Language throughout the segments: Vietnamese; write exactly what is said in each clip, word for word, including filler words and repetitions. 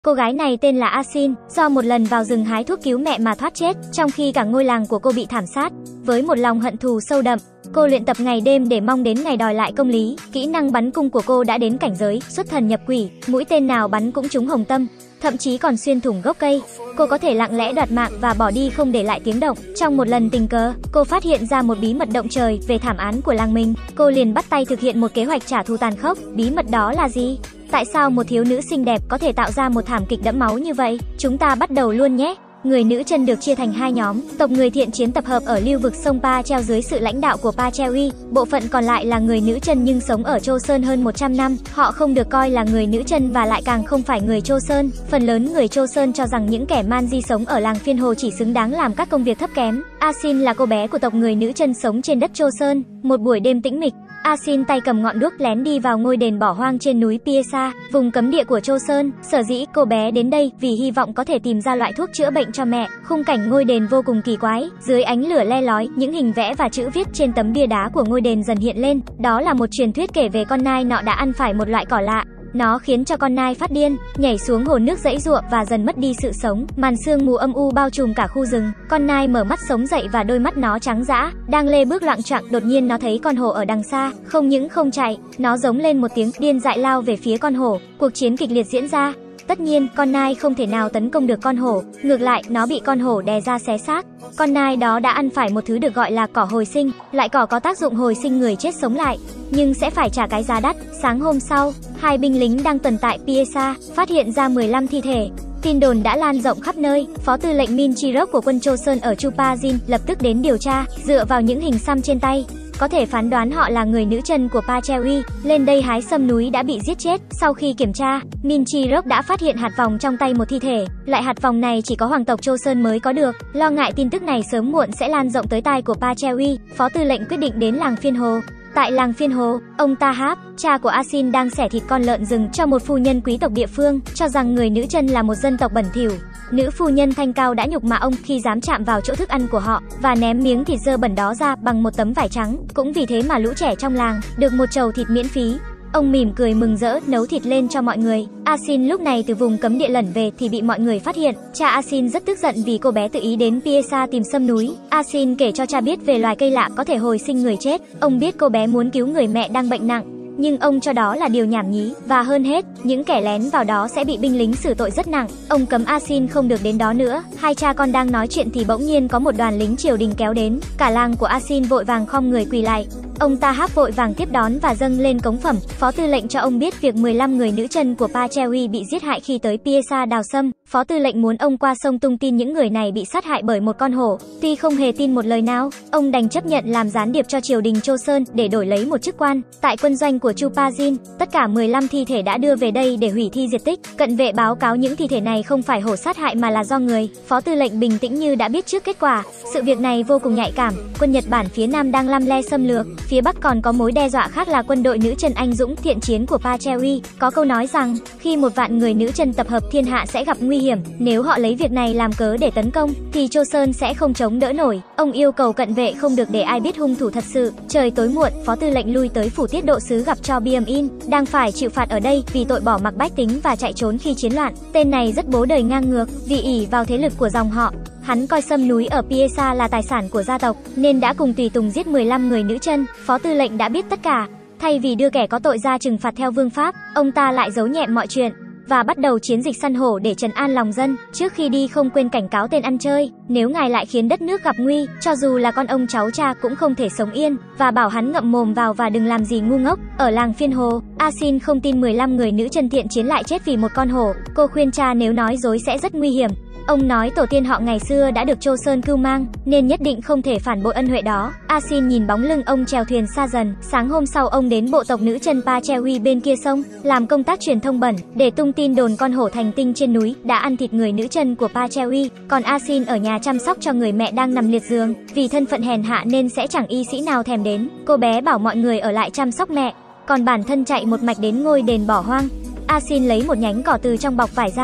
Cô gái này tên là Asin, do một lần vào rừng hái thuốc cứu mẹ mà thoát chết, trong khi cả ngôi làng của cô bị thảm sát. Với một lòng hận thù sâu đậm, cô luyện tập ngày đêm để mong đến ngày đòi lại công lý. Kỹ năng bắn cung của cô đã đến cảnh giới xuất thần nhập quỷ, mũi tên nào bắn cũng trúng hồng tâm, thậm chí còn xuyên thủng gốc cây. Cô có thể lặng lẽ đoạt mạng và bỏ đi không để lại tiếng động. Trong một lần tình cờ, cô phát hiện ra một bí mật động trời về thảm án của làng mình. Cô liền bắt tay thực hiện một kế hoạch trả thù tàn khốc. Bí mật đó là gì? Tại sao một thiếu nữ xinh đẹp có thể tạo ra một thảm kịch đẫm máu như vậy? Chúng ta bắt đầu luôn nhé! Người nữ chân được chia thành hai nhóm, tộc người thiện chiến tập hợp ở lưu vực sông Pa Cheo dưới sự lãnh đạo của Pa Cheo Uy, bộ phận còn lại là người nữ chân nhưng sống ở Chô Sơn hơn một trăm năm, họ không được coi là người nữ chân và lại càng không phải người Chô Sơn. Phần lớn người Chô Sơn cho rằng những kẻ man di sống ở làng Phiên Hồ chỉ xứng đáng làm các công việc thấp kém. Asin là cô bé của tộc người nữ chân sống trên đất Chô Sơn. Một buổi đêm tĩnh mịch, Asin tay cầm ngọn đuốc lén đi vào ngôi đền bỏ hoang trên núi Piesa, vùng cấm địa của Chô Sơn. Sở dĩ cô bé đến đây vì hy vọng có thể tìm ra loại thuốc chữa bệnh cho mẹ. Khung cảnh ngôi đền vô cùng kỳ quái, dưới ánh lửa le lói, những hình vẽ và chữ viết trên tấm bia đá của ngôi đền dần hiện lên. Đó là một truyền thuyết kể về con nai nọ đã ăn phải một loại cỏ lạ. Nó khiến cho con nai phát điên, nhảy xuống hồ nước giãy giụa và dần mất đi sự sống. Màn sương mù âm u bao trùm cả khu rừng. Con nai mở mắt sống dậy và đôi mắt nó trắng dã, đang lê bước loạng choạng. Đột nhiên nó thấy con hổ ở đằng xa, không những không chạy, nó giống lên một tiếng, điên dại lao về phía con hổ. Cuộc chiến kịch liệt diễn ra. Tất nhiên, con nai không thể nào tấn công được con hổ, ngược lại, nó bị con hổ đè ra xé xác. Con nai đó đã ăn phải một thứ được gọi là cỏ hồi sinh, loại cỏ có tác dụng hồi sinh người chết sống lại, nhưng sẽ phải trả cái giá đắt. Sáng hôm sau, hai binh lính đang tuần tại Piesa phát hiện ra mười lăm thi thể. Tin đồn đã lan rộng khắp nơi. Phó tư lệnh Min Chirok của quân Chô Sơn ở Chupajin lập tức đến điều tra, dựa vào những hình xăm trên tay, có thể phán đoán họ là người nữ chân của Pa Cheo Uy, lên đây hái sâm núi đã bị giết chết. Sau khi kiểm tra, Min Chirok đã phát hiện hạt vòng trong tay một thi thể. Loại hạt vòng này chỉ có hoàng tộc Chô Sơn mới có được. Lo ngại tin tức này sớm muộn sẽ lan rộng tới tai của Pa Cheo Uy, phó tư lệnh quyết định đến làng Phiên Hồ. Tại làng Phiên Hồ, ông Tahap, cha của Asin đang xẻ thịt con lợn rừng cho một phu nhân quý tộc địa phương, cho rằng người nữ chân là một dân tộc bẩn thỉu. Nữ phu nhân thanh cao đã nhục mạ ông khi dám chạm vào chỗ thức ăn của họ và ném miếng thịt dơ bẩn đó ra bằng một tấm vải trắng. Cũng vì thế mà lũ trẻ trong làng được một chầu thịt miễn phí. Ông mỉm cười mừng rỡ nấu thịt lên cho mọi người. Asin lúc này từ vùng cấm địa lẩn về thì bị mọi người phát hiện. Cha Asin rất tức giận vì cô bé tự ý đến Piesa tìm sâm núi. Asin kể cho cha biết về loài cây lạ có thể hồi sinh người chết. Ông biết cô bé muốn cứu người mẹ đang bệnh nặng, nhưng ông cho đó là điều nhảm nhí, và hơn hết, những kẻ lén vào đó sẽ bị binh lính xử tội rất nặng. Ông cấm Asin không được đến đó nữa. Hai cha con đang nói chuyện thì bỗng nhiên có một đoàn lính triều đình kéo đến. Cả làng của Asin vội vàng khom người quỳ lại. Ông Tahap vội vàng tiếp đón và dâng lên cống phẩm. Phó tư lệnh cho ông biết việc mười lăm người nữ chân của Pa Cheo Uy bị giết hại khi tới Piesa đào sâm. Phó tư lệnh muốn ông qua sông tung tin những người này bị sát hại bởi một con hổ. Tuy không hề tin một lời nào, ông đành chấp nhận làm gián điệp cho triều đình Chô Sơn để đổi lấy một chức quan. Tại quân doanh của Chupajin, tất cả mười lăm thi thể đã đưa về đây để hủy thi diệt tích. Cận vệ báo cáo những thi thể này không phải hổ sát hại mà là do người. Phó tư lệnh bình tĩnh như đã biết trước kết quả. Sự việc này vô cùng nhạy cảm. Quân Nhật Bản phía Nam đang lăm le xâm lược. Phía Bắc còn có mối đe dọa khác là quân đội nữ chân anh dũng thiện chiến của Pa Cheo Uy. Có câu nói rằng, khi một vạn người nữ chân tập hợp thiên hạ sẽ gặp nguy hiểm. Nếu họ lấy việc này làm cớ để tấn công, thì Chô Sơn sẽ không chống đỡ nổi. Ông yêu cầu cận vệ không được để ai biết hung thủ thật sự. Trời tối muộn, phó tư lệnh lui tới phủ tiết độ sứ gặp Cho Biam In, đang phải chịu phạt ở đây vì tội bỏ mặc bách tính và chạy trốn khi chiến loạn. Tên này rất bố đời ngang ngược, vì ỷ vào thế lực của dòng họ. Hắn coi sâm núi ở Piesa là tài sản của gia tộc, nên đã cùng tùy tùng giết mười lăm người nữ chân. Phó tư lệnh đã biết tất cả. Thay vì đưa kẻ có tội ra trừng phạt theo vương pháp, ông ta lại giấu nhẹm mọi chuyện và bắt đầu chiến dịch săn hổ để trấn an lòng dân. Trước khi đi không quên cảnh cáo tên ăn chơi, nếu ngài lại khiến đất nước gặp nguy, cho dù là con ông cháu cha cũng không thể sống yên, và bảo hắn ngậm mồm vào và đừng làm gì ngu ngốc. Ở làng Phiên Hồ, Asin không tin mười lăm người nữ chân thiện chiến lại chết vì một con hổ. Cô khuyên cha nếu nói dối sẽ rất nguy hiểm. Ông nói tổ tiên họ ngày xưa đã được Chô Sơn cưu mang, nên nhất định không thể phản bội ân huệ đó. Asin nhìn bóng lưng ông chèo thuyền xa dần. Sáng hôm sau ông đến bộ tộc nữ chân Pa Cheo Uy bên kia sông, làm công tác truyền thông bẩn, để tung tin đồn con hổ thành tinh trên núi đã ăn thịt người nữ chân của Pa Cheo Uy. Còn Asin ở nhà chăm sóc cho người mẹ đang nằm liệt giường, vì thân phận hèn hạ nên sẽ chẳng y sĩ nào thèm đến. Cô bé bảo mọi người ở lại chăm sóc mẹ, còn bản thân chạy một mạch đến ngôi đền bỏ hoang. Asin lấy một nhánh cỏ từ trong bọc vải ra,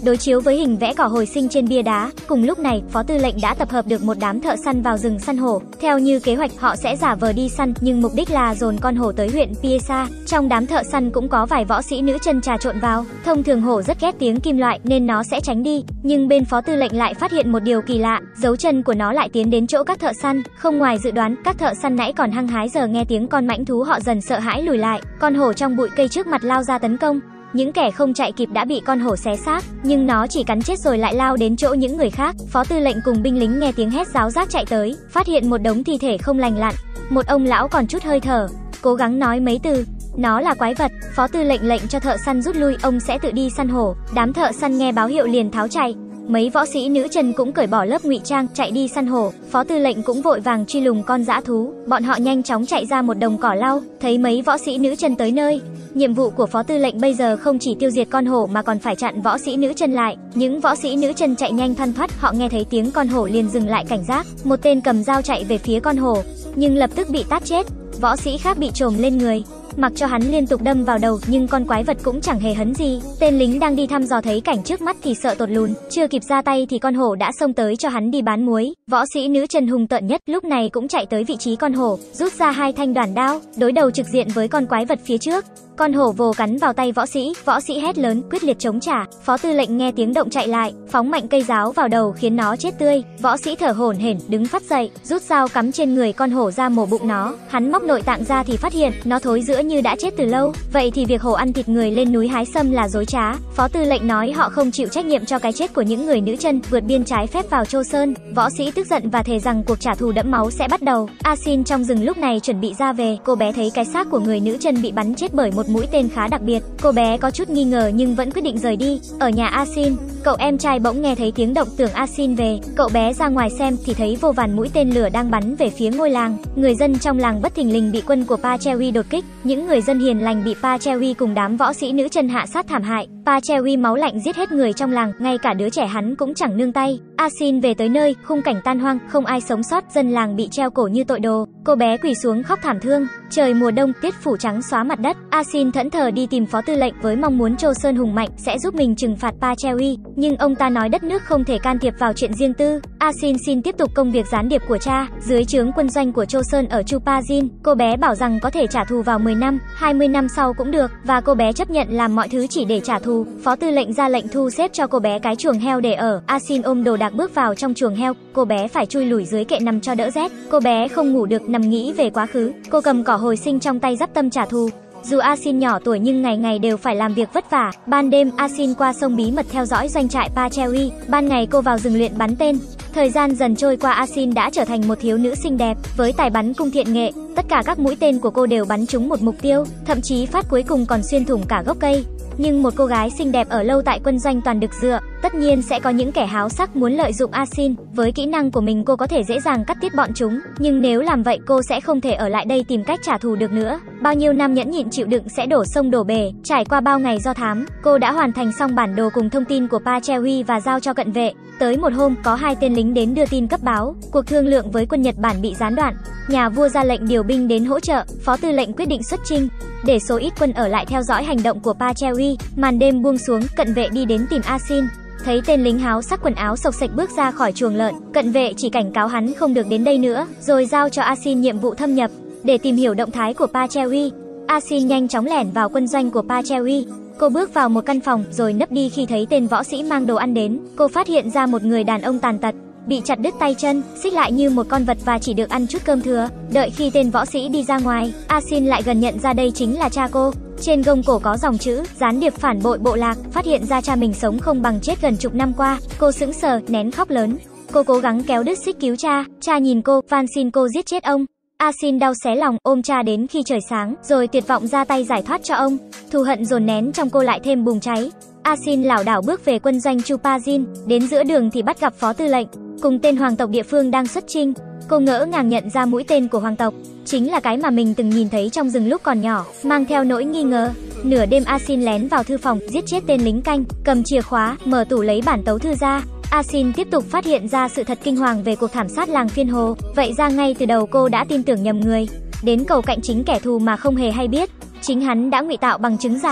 đối chiếu với hình vẽ cỏ hồi sinh trên bia đá. Cùng lúc này, Phó Tư lệnh đã tập hợp được một đám thợ săn vào rừng săn hổ. Theo như kế hoạch, họ sẽ giả vờ đi săn, nhưng mục đích là dồn con hổ tới huyện Piesa. Trong đám thợ săn cũng có vài võ sĩ nữ chân trà trộn vào. Thông thường hổ rất ghét tiếng kim loại nên nó sẽ tránh đi, nhưng bên Phó Tư lệnh lại phát hiện một điều kỳ lạ, dấu chân của nó lại tiến đến chỗ các thợ săn. Không ngoài dự đoán, các thợ săn nãy còn hăng hái giờ nghe tiếng con mãnh thú họ dần sợ hãi lùi lại. Con hổ trong bụi cây trước mặt lao ra tấn công. Những kẻ không chạy kịp đã bị con hổ xé xác, nhưng nó chỉ cắn chết rồi lại lao đến chỗ những người khác. Phó Tư lệnh cùng binh lính nghe tiếng hét ráo rác chạy tới, phát hiện một đống thi thể không lành lặn. Một ông lão còn chút hơi thở, cố gắng nói mấy từ. Nó là quái vật. Phó Tư lệnh lệnh cho thợ săn rút lui, ông sẽ tự đi săn hổ. Đám thợ săn nghe báo hiệu liền tháo chạy. Mấy võ sĩ nữ chân cũng cởi bỏ lớp ngụy trang, chạy đi săn hổ. Phó Tư lệnh cũng vội vàng truy lùng con dã thú. Bọn họ nhanh chóng chạy ra một đồng cỏ lau, thấy mấy võ sĩ nữ chân tới nơi. Nhiệm vụ của Phó Tư lệnh bây giờ không chỉ tiêu diệt con hổ mà còn phải chặn võ sĩ nữ chân lại. Những võ sĩ nữ chân chạy nhanh thoăn thoắt, họ nghe thấy tiếng con hổ liền dừng lại cảnh giác. Một tên cầm dao chạy về phía con hổ, nhưng lập tức bị tát chết. Võ sĩ khác bị trồm lên người, mặc cho hắn liên tục đâm vào đầu, nhưng con quái vật cũng chẳng hề hấn gì. Tên lính đang đi thăm dò thấy cảnh trước mắt thì sợ tột lùn, chưa kịp ra tay thì con hổ đã xông tới cho hắn đi bán muối. Võ sĩ nữ chân hung tợn nhất lúc này cũng chạy tới vị trí con hổ, rút ra hai thanh đoản đao, đối đầu trực diện với con quái vật phía trước. Con hổ vồ cắn vào tay võ sĩ, võ sĩ hét lớn, quyết liệt chống trả. Phó Tư lệnh nghe tiếng động chạy lại, phóng mạnh cây giáo vào đầu khiến nó chết tươi. Võ sĩ thở hổn hển đứng phắt dậy, rút dao cắm trên người con hổ ra mổ bụng nó. Hắn móc nội tạng ra thì phát hiện nó thối rữa như đã chết từ lâu. Vậy thì việc hổ ăn thịt người lên núi hái sâm là dối trá. Phó Tư lệnh nói họ không chịu trách nhiệm cho cái chết của những người nữ chân vượt biên trái phép vào Châu Sơn. Võ sĩ tức giận và thề rằng cuộc trả thù đẫm máu sẽ bắt đầu. A Xin trong rừng lúc này chuẩn bị ra về. Cô bé thấy cái xác của người nữ chân bị bắn chết bởi một mũi tên khá đặc biệt. Cô bé có chút nghi ngờ nhưng vẫn quyết định rời đi. Ở nhà A Xin, cậu em trai bỗng nghe thấy tiếng động, tưởng A Xin về. Cậu bé ra ngoài xem thì thấy vô vàn mũi tên lửa đang bắn về phía ngôi làng. Người dân trong làng bất thình lình bị quân của Pa Chewi đột kích. Những người dân hiền lành bị Pa Chewi cùng đám võ sĩ nữ chân hạ sát thảm hại. Pa Chewi máu lạnh giết hết người trong làng, ngay cả đứa trẻ hắn cũng chẳng nương tay. A Xin về tới nơi, khung cảnh tan hoang, không ai sống sót, dân làng bị treo cổ như tội đồ. Cô bé quỳ xuống khóc thảm thương. Trời mùa đông, tuyết phủ trắng xóa mặt đất. A Xin thẫn thờ đi tìm Phó Tư lệnh với mong muốn Châu Sơn hùng mạnh sẽ giúp mình trừng phạt Pa Chewi, nhưng ông ta nói đất nước không thể can thiệp vào chuyện riêng tư. A Xin xin tiếp tục công việc gián điệp của cha dưới trướng quân doanh của Châu Sơn ở Chupajin. Cô bé bảo rằng có thể trả thù vào mười năm, hai mươi năm sau cũng được, và cô bé chấp nhận làm mọi thứ chỉ để trả thù. Phó Tư lệnh ra lệnh thu xếp cho cô bé cái chuồng heo để ở. A Xin ôm đồ đạc bước vào trong chuồng heo. Cô bé phải chui lủi dưới kệ nằm cho đỡ rét. Cô bé không ngủ được, nằm nghĩ về quá khứ. Cô cầm cỏ hồi sinh trong tay, dắp tâm trả thù. Dù A Xin nhỏ tuổi nhưng ngày ngày đều phải làm việc vất vả. Ban đêm, A Xin qua sông bí mật theo dõi doanh trại Pa Chewi. Ban ngày cô vào rừng luyện bắn tên. Thời gian dần trôi qua, A Xin đã trở thành một thiếu nữ xinh đẹp với tài bắn cung thiện nghệ. Tất cả các mũi tên của cô đều bắn trúng một mục tiêu, thậm chí phát cuối cùng còn xuyên thủng cả gốc cây. Nhưng một cô gái xinh đẹp ở lâu tại quân doanh toàn được dựa, tất nhiên sẽ có những kẻ háo sắc muốn lợi dụng A Xin. Với kỹ năng của mình cô có thể dễ dàng cắt tiết bọn chúng, nhưng nếu làm vậy cô sẽ không thể ở lại đây tìm cách trả thù được nữa. Bao nhiêu năm nhẫn nhịn chịu đựng sẽ đổ sông đổ bể. Trải qua bao ngày do thám, cô đã hoàn thành xong bản đồ cùng thông tin của Pa Chewi và giao cho cận vệ. Tới một hôm, có hai tên lính đến đưa tin cấp báo, cuộc thương lượng với quân Nhật Bản bị gián đoạn. Nhà vua ra lệnh điều binh đến hỗ trợ. Phó Tư lệnh quyết định xuất chinh, để số ít quân ở lại theo dõi hành động của Pa Chewi. Màn đêm buông xuống, cận vệ đi đến tìm A Xin. Thấy tên lính háo sắc quần áo xộc xệch bước ra khỏi chuồng lợn, cận vệ chỉ cảnh cáo hắn không được đến đây nữa, rồi giao cho A Xin nhiệm vụ thâm nhập để tìm hiểu động thái của Pa Chewi. A Xin nhanh chóng lẻn vào quân doanh của Pa Chewi. Cô bước vào một căn phòng rồi nấp đi. Khi thấy tên võ sĩ mang đồ ăn đến, cô phát hiện ra một người đàn ông tàn tật, bị chặt đứt tay chân, xích lại như một con vật và chỉ được ăn chút cơm thừa. Đợi khi tên võ sĩ đi ra ngoài, A Xin lại gần nhận ra đây chính là cha cô. Trên gông cổ có dòng chữ gián điệp phản bội bộ lạc. Phát hiện ra cha mình sống không bằng chết gần chục năm qua, cô sững sờ, nén khóc lớn. Cô cố gắng kéo đứt xích cứu cha. Cha nhìn cô, van xin cô giết chết ông. A Xin đau xé lòng, ôm cha đến khi trời sáng, rồi tuyệt vọng ra tay giải thoát cho ông. Thù hận dồn nén trong cô lại thêm bùng cháy. A Xin lảo đảo bước về quân doanh Chupajin. Đến giữa đường thì bắt gặp Phó Tư lệnh cùng tên hoàng tộc địa phương đang xuất chinh. Cô ngỡ ngàng nhận ra mũi tên của hoàng tộc chính là cái mà mình từng nhìn thấy trong rừng lúc còn nhỏ. Mang theo nỗi nghi ngờ, nửa đêm A Xin lén vào thư phòng, giết chết tên lính canh, cầm chìa khóa, mở tủ lấy bản tấu thư ra. A Xin tiếp tục phát hiện ra sự thật kinh hoàng về cuộc thảm sát làng Phiên Hồ. Vậy ra ngay từ đầu cô đã tin tưởng nhầm người, đến cầu cạnh chính kẻ thù mà không hề hay biết. Chính hắn đã ngụy tạo bằng chứng giả.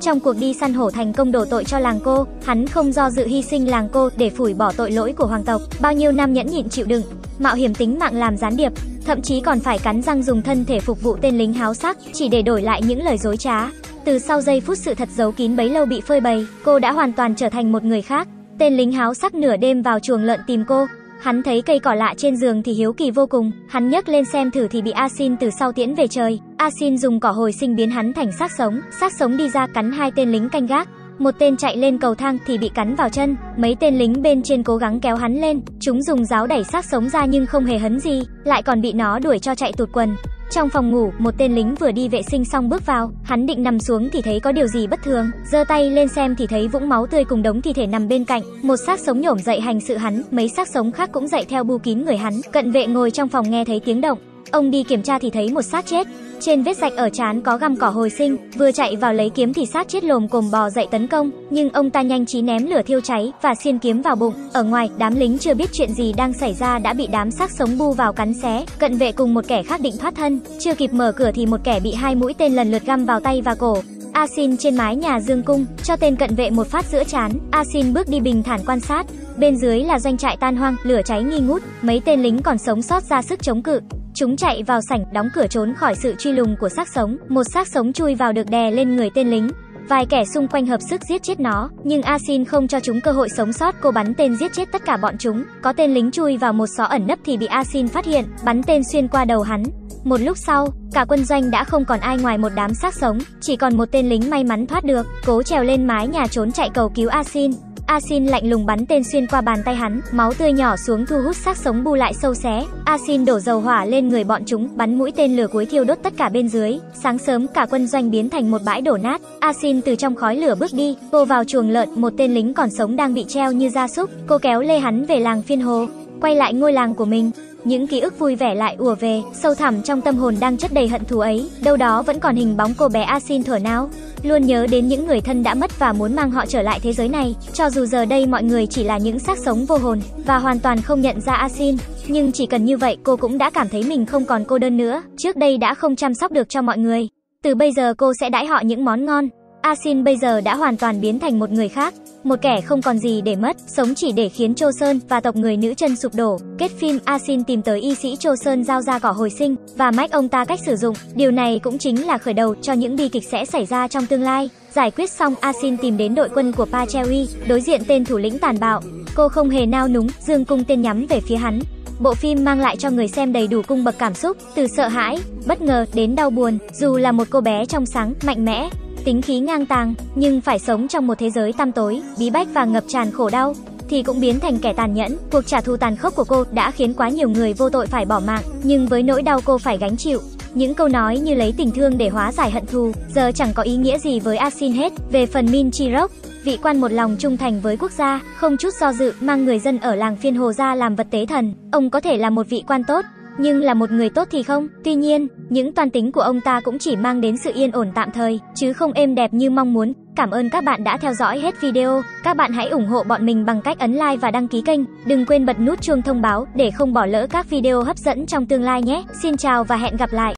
Trong cuộc đi săn hổ thành công đổ tội cho làng cô, hắn không do dự hy sinh làng cô để phủi bỏ tội lỗi của hoàng tộc. Bao nhiêu năm nhẫn nhịn chịu đựng, mạo hiểm tính mạng làm gián điệp, thậm chí còn phải cắn răng dùng thân thể phục vụ tên lính háo sắc, chỉ để đổi lại những lời dối trá. Từ sau giây phút sự thật giấu kín bấy lâu bị phơi bày, cô đã hoàn toàn trở thành một người khác. Tên lính háo sắc nửa đêm vào chuồng lợn tìm cô. Hắn thấy cây cỏ lạ trên giường thì hiếu kỳ vô cùng, hắn nhấc lên xem thử thì bị A Xin từ sau tiễn về trời. A Xin dùng cỏ hồi sinh biến hắn thành xác sống, xác sống đi ra cắn hai tên lính canh gác. Một tên chạy lên cầu thang thì bị cắn vào chân, mấy tên lính bên trên cố gắng kéo hắn lên, chúng dùng giáo đẩy xác sống ra nhưng không hề hấn gì, lại còn bị nó đuổi cho chạy tụt quần. Trong phòng ngủ, một tên lính vừa đi vệ sinh xong bước vào, hắn định nằm xuống thì thấy có điều gì bất thường, giơ tay lên xem thì thấy vũng máu tươi cùng đống thi thể nằm bên cạnh, một xác sống nhổm dậy hành sự hắn, mấy xác sống khác cũng dậy theo bu kín người hắn. Cận vệ ngồi trong phòng nghe thấy tiếng động, ông đi kiểm tra thì thấy một xác chết, trên vết rạch ở trán có găm cỏ hồi sinh, vừa chạy vào lấy kiếm thì xác chết lồm cồm bò dậy tấn công, nhưng ông ta nhanh trí ném lửa thiêu cháy và xiên kiếm vào bụng. Ở ngoài, đám lính chưa biết chuyện gì đang xảy ra đã bị đám xác sống bu vào cắn xé. Cận vệ cùng một kẻ khác định thoát thân, chưa kịp mở cửa thì một kẻ bị hai mũi tên lần lượt găm vào tay và cổ. A Xin trên mái nhà dương cung, cho tên cận vệ một phát giữa trán. A Xin bước đi bình thản quan sát, bên dưới là doanh trại tan hoang, lửa cháy nghi ngút, mấy tên lính còn sống sót ra sức chống cự. Chúng chạy vào sảnh, đóng cửa trốn khỏi sự truy lùng của xác sống. Một xác sống chui vào được đè lên người tên lính. Vài kẻ xung quanh hợp sức giết chết nó, nhưng A Xin không cho chúng cơ hội sống sót, cô bắn tên giết chết tất cả bọn chúng. Có tên lính chui vào một xó ẩn nấp thì bị A Xin phát hiện, bắn tên xuyên qua đầu hắn. Một lúc sau, cả quân doanh đã không còn ai ngoài một đám xác sống, chỉ còn một tên lính may mắn thoát được, cố trèo lên mái nhà trốn chạy cầu cứu A Xin. A Xin lạnh lùng bắn tên xuyên qua bàn tay hắn, máu tươi nhỏ xuống thu hút xác sống bu lại sâu xé. A Xin đổ dầu hỏa lên người bọn chúng, bắn mũi tên lửa cuối thiêu đốt tất cả bên dưới. Sáng sớm cả quân doanh biến thành một bãi đổ nát. A Xin từ trong khói lửa bước đi, cô vào chuồng lợn, một tên lính còn sống đang bị treo như gia súc. Cô kéo lê hắn về làng Phiên Hồ, quay lại ngôi làng của mình. Những ký ức vui vẻ lại ùa về, sâu thẳm trong tâm hồn đang chất đầy hận thù ấy, đâu đó vẫn còn hình bóng cô bé A Xin thuở nào. Luôn nhớ đến những người thân đã mất và muốn mang họ trở lại thế giới này, cho dù giờ đây mọi người chỉ là những xác sống vô hồn và hoàn toàn không nhận ra A Xin, nhưng chỉ cần như vậy cô cũng đã cảm thấy mình không còn cô đơn nữa. Trước đây đã không chăm sóc được cho mọi người, từ bây giờ cô sẽ đãi họ những món ngon. A Xin bây giờ đã hoàn toàn biến thành một người khác, một kẻ không còn gì để mất, sống chỉ để khiến Chô Sơn và tộc người nữ chân sụp đổ. Kết phim, A Xin tìm tới y sĩ Chô Sơn giao ra cỏ hồi sinh và mách ông ta cách sử dụng. Điều này cũng chính là khởi đầu cho những bi kịch sẽ xảy ra trong tương lai. Giải quyết xong, A Xin tìm đến đội quân của Pa Cheoui, đối diện tên thủ lĩnh tàn bạo. Cô không hề nao núng, dương cung tên nhắm về phía hắn. Bộ phim mang lại cho người xem đầy đủ cung bậc cảm xúc, từ sợ hãi, bất ngờ đến đau buồn. Dù là một cô bé trong sáng, mạnh mẽ, tính khí ngang tàng, nhưng phải sống trong một thế giới tăm tối, bí bách và ngập tràn khổ đau, thì cũng biến thành kẻ tàn nhẫn. Cuộc trả thù tàn khốc của cô đã khiến quá nhiều người vô tội phải bỏ mạng, nhưng với nỗi đau cô phải gánh chịu, những câu nói như lấy tình thương để hóa giải hận thù giờ chẳng có ý nghĩa gì với A Xin hết. Về phần Min Chi-rok, vị quan một lòng trung thành với quốc gia, không chút do dự mang người dân ở làng Phiên Hồ ra làm vật tế thần. Ông có thể là một vị quan tốt, nhưng là một người tốt thì không. Tuy nhiên, những toan tính của ông ta cũng chỉ mang đến sự yên ổn tạm thời, chứ không êm đẹp như mong muốn. Cảm ơn các bạn đã theo dõi hết video. Các bạn hãy ủng hộ bọn mình bằng cách ấn like và đăng ký kênh. Đừng quên bật nút chuông thông báo để không bỏ lỡ các video hấp dẫn trong tương lai nhé. Xin chào và hẹn gặp lại.